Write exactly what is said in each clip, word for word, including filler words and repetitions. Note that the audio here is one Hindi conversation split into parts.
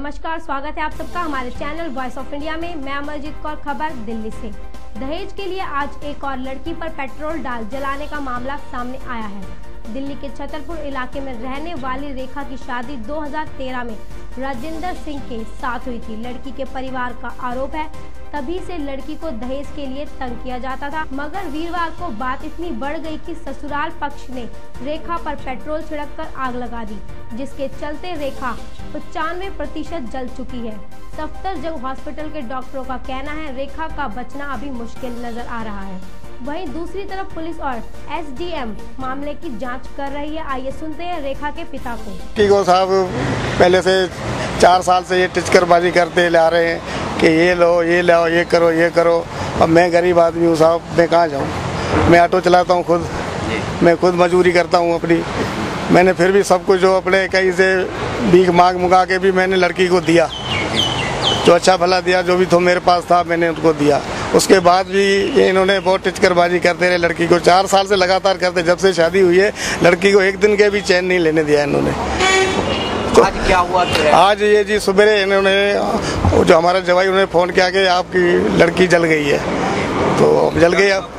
नमस्कार, स्वागत है आप सबका हमारे चैनल वॉइस ऑफ इंडिया में। मैं अमरजीत कौर, खबर दिल्ली से। दहेज के लिए आज एक और लड़की पर पेट्रोल डाल जलाने का मामला सामने आया है। दिल्ली के छतरपुर इलाके में रहने वाली रेखा की शादी दो हज़ार तेरह में राजिंदर सिंह के साथ हुई थी। लड़की के परिवार का आरोप है तभी से लड़की को दहेज के लिए तंग किया जाता था, मगर वीरवार को बात इतनी बढ़ गई कि ससुराल पक्ष ने रेखा पर पेट्रोल छिड़ककर आग लगा दी, जिसके चलते रेखा पचानवे प्रतिशत जल चुकी है। सफदरजंग हॉस्पिटल के डॉक्टरों का कहना है रेखा का बचना अभी मुश्किल नजर आ रहा है। वहीं दूसरी तरफ पुलिस और एस डी एम मामले की जांच कर रही है। आइए सुनते हैं रेखा के पिता को। टीको साहब पहले से चार साल से ये टिचकरबाजी करते ला रहे हैं कि ये लो ये लो ये करो ये करो। अब मैं गरीब आदमी हूँ साहब, मैं कहाँ जाऊँ। मैं ऑटो चलाता हूँ खुद, मैं खुद मजदूरी करता हूँ अपनी। मैंने फिर भी सब कुछ जो अपने कहीं से भीख मांग मुंगा के भी मैंने लड़की को दिया, जो अच्छा भला दिया, जो भी तो मेरे पास था मैंने उनको दिया। उसके बाद भी इन्होंने बहुत टिचकरबाजी करते रहे लड़की को। चार साल से लगातार करते, जब से शादी हुई है लड़की को एक दिन के भी चैन नहीं लेने दिया इन्होंने। तो आज क्या हुआ तो आज ये जी सुबह इन्होंने जो हमारा जवाई उन्होंने फोन किया कि आपकी लड़की जल गई है, तो जल गई। अब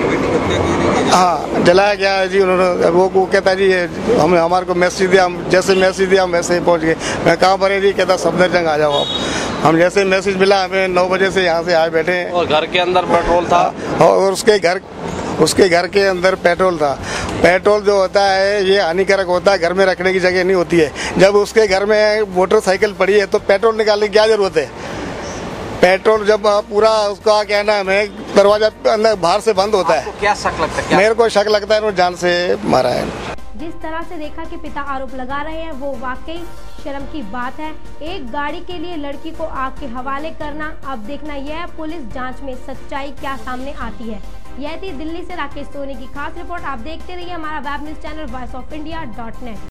हाँ जलाया गया है जी उन्होंने। वो को कहता जी हम हमारे को मैसेज दिया, हम जैसे मैसेज दिया हम वैसे ही पहुँच गए। मैं कहाँ पर है जी, कहता सफदरजंग आ जाओ आप। हम जैसे मैसेज मिला हमें नौ बजे से यहाँ से आए बैठे हैं। और घर के अंदर पेट्रोल था और उसके घर उसके घर के अंदर पेट्रोल था। पेट्रोल जो होता है ये हानिकारक होता है, घर में रखने की जगह नहीं होती है। जब उसके घर में मोटरसाइकिल पड़ी है तो पेट्रोल निकालने की क्या जरूरत है। पेट्रोल जब पूरा उसका कहना है दरवाजा अंदर बाहर से बंद होता है। क्या शक लगता है? क्या? मेरे को शक लगता है वो जान से मारा है। जिस तरह से रेखा के पिता आरोप लगा रहे हैं वो वाकई शर्म की बात है। एक गाड़ी के लिए लड़की को आग के हवाले करना। अब देखना यह है पुलिस जांच में सच्चाई क्या सामने आती है। यह थी दिल्ली से राकेश सोनी की खास रिपोर्ट। आप देखते रहिए हमारा web news channel voice of India dot net.